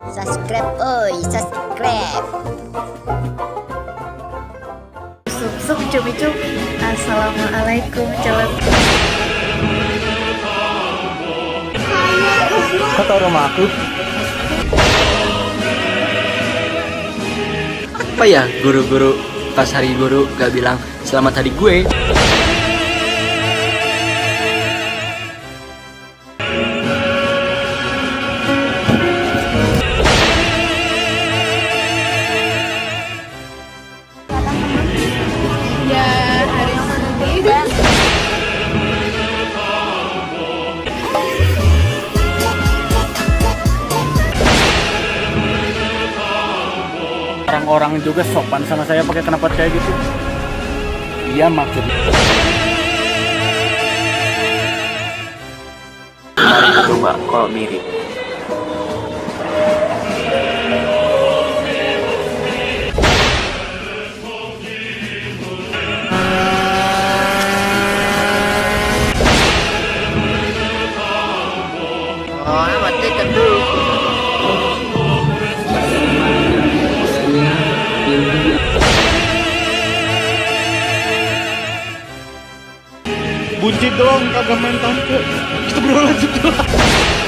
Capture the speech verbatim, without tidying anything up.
Subscribe, oi, subscribe. Sup sup cumi cumi. Assalamualaikum calon. Kau tahu rumah aku? Apa ya guru-guru pas hari guru gak bilang selamat hari gue? Ya hari Senin. Orang-orang juga sopan sama saya pakai knalpot kayak gitu. Iya maksudnya. Mari coba kalau mirip. Oh, mati tentu. Buncit doang kagak main tante. Kita berdua lanjut dulu.